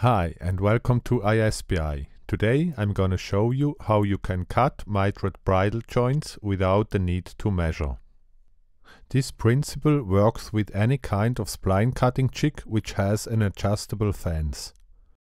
Hi and welcome to iSBI. Today I'm gonna show you how you can cut mitered bridle joints without the need to measure. This principle works with any kind of spline cutting jig which has an adjustable fence.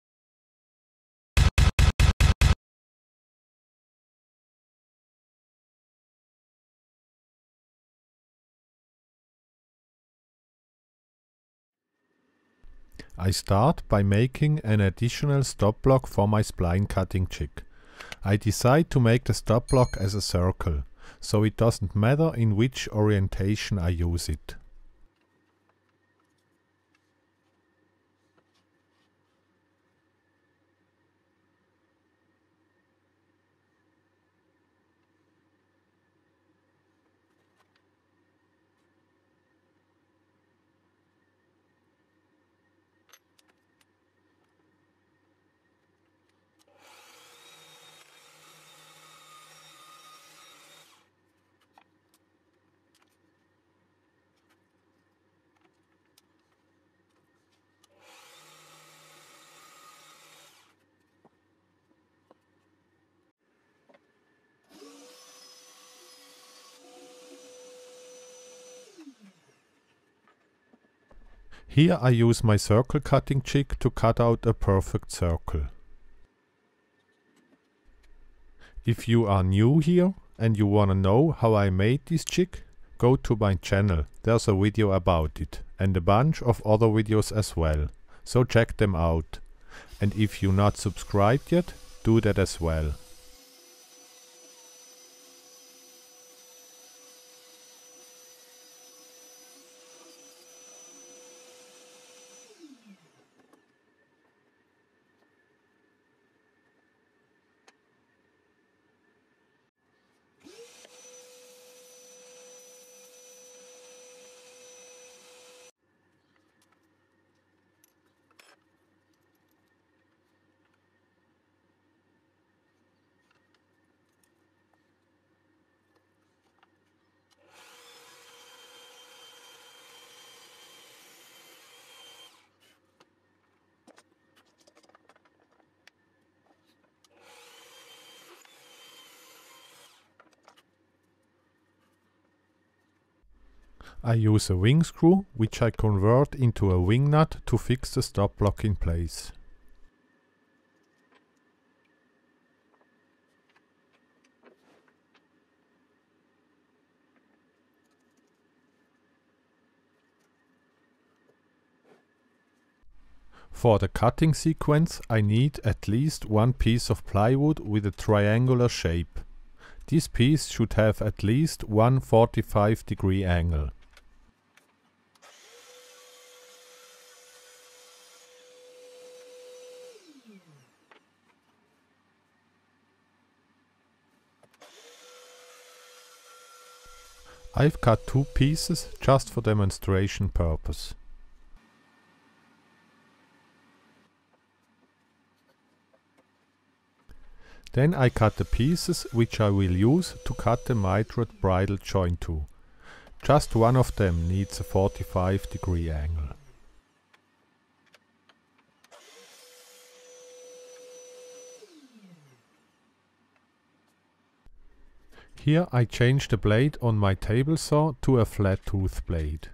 I start by making an additional stop block for my spline cutting jig. I decide to make the stop block as a circle, so it doesn't matter in which orientation I use it. Here I use my circle cutting jig to cut out a perfect circle. If you are new here and you wanna know how I made this jig, go to my channel, there's a video about it and a bunch of other videos as well, so check them out. And if you're not subscribed yet, do that as well. I use a wing screw, which I convert into a wing nut to fix the stop block in place. For the cutting sequence I need at least one piece of plywood with a triangular shape. This piece should have at least one 45-degree angle. I've cut two pieces just for demonstration purpose. Then I cut the pieces which I will use to cut the mitered bridle joint to. Just one of them needs a 45-degree angle. Here I change the blade on my table saw to a flat tooth blade.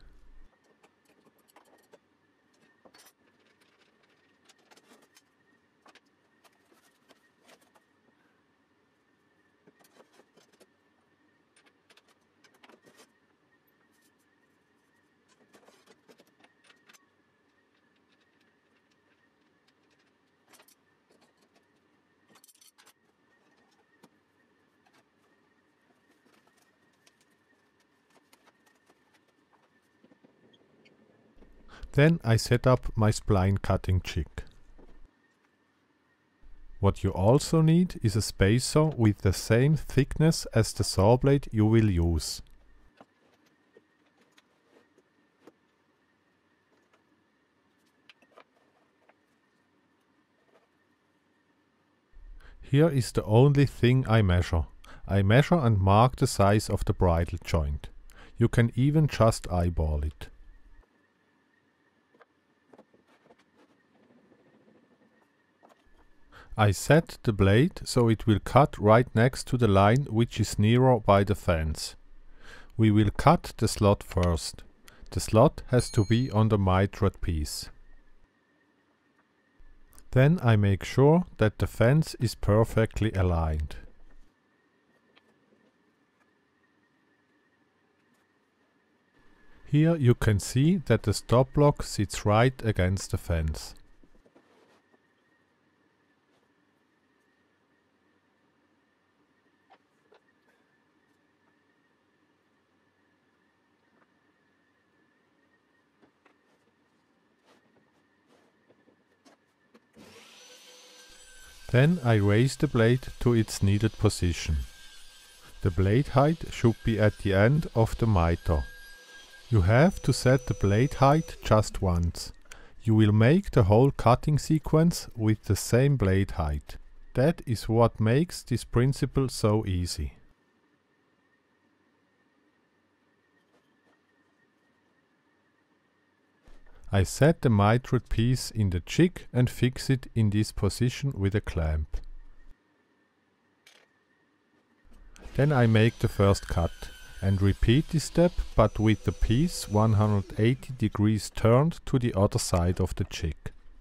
Then I set up my spline cutting jig. What you also need is a spacer with the same thickness as the saw blade you will use. Here is the only thing I measure. I measure and mark the size of the bridle joint. You can even just eyeball it. I set the blade so it will cut right next to the line which is nearer by the fence. We will cut the slot first. The slot has to be on the mitered piece. Then I make sure that the fence is perfectly aligned. Here you can see that the stop block sits right against the fence. Then I raise the blade to its needed position. The blade height should be at the end of the miter. You have to set the blade height just once. You will make the whole cutting sequence with the same blade height. That is what makes this principle so easy. I set the mitered piece in the jig and fix it in this position with a clamp. Then I make the first cut and repeat this step, but with the piece 180 degrees turned to the other side of the jig.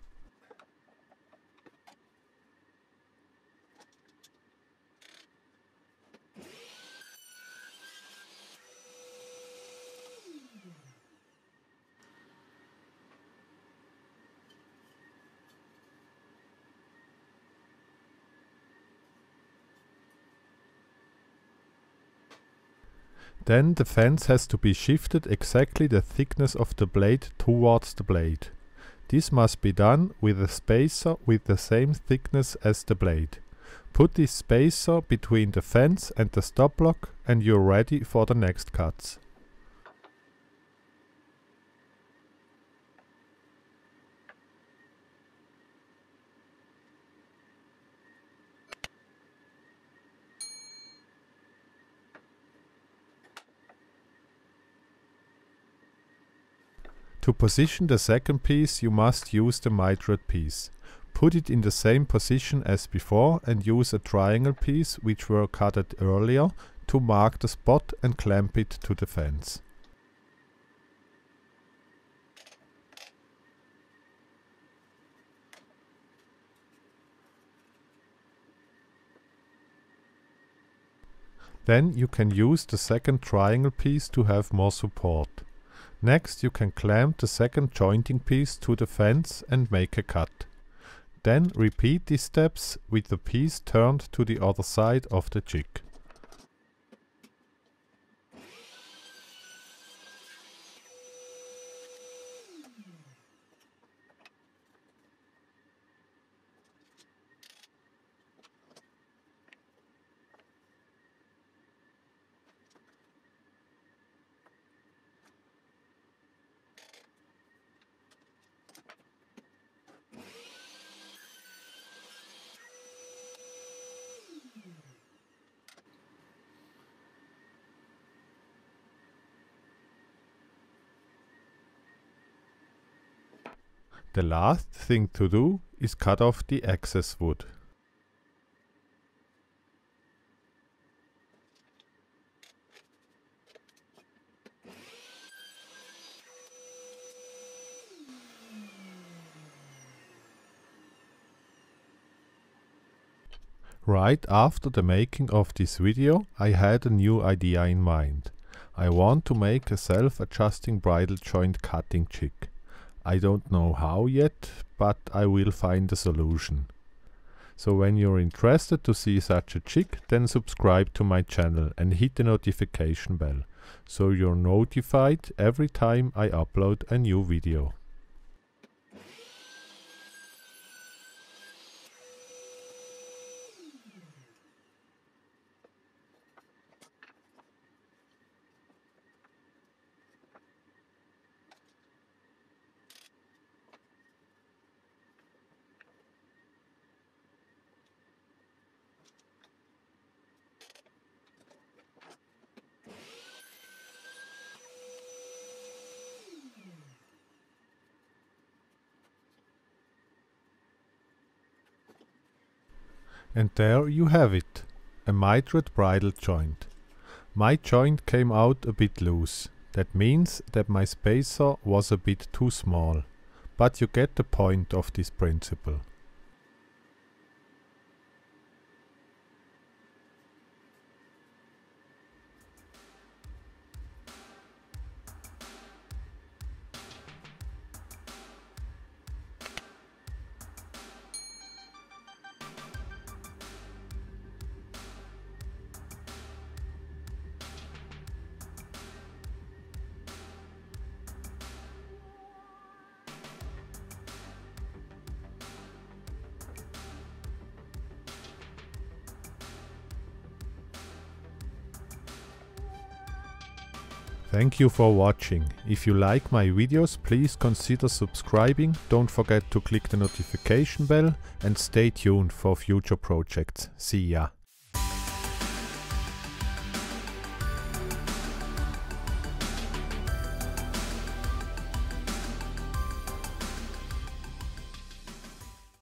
Then the fence has to be shifted exactly the thickness of the blade towards the blade. This must be done with a spacer with the same thickness as the blade. Put this spacer between the fence and the stop block and you're ready for the next cuts. To position the second piece you must use the mitered piece. Put it in the same position as before and use a triangle piece which were cutted earlier to mark the spot and clamp it to the fence. Then you can use the second triangle piece to have more support. Next you can clamp the second jointing piece to the fence and make a cut. Then repeat these steps with the piece turned to the other side of the jig. The last thing to do is cut off the excess wood. Right after the making of this video I had a new idea in mind. I want to make a self-adjusting bridle joint cutting jig. I don't know how yet, but I will find a solution. So when you're interested to see such a jig, then subscribe to my channel and hit the notification bell, so you're notified every time I upload a new video. And there you have it, a mitred bridle joint. My joint came out a bit loose. That means that my spacer was a bit too small. But you get the point of this principle. Thank you for watching. If you like my videos, please consider subscribing, don't forget to click the notification bell and stay tuned for future projects. See ya!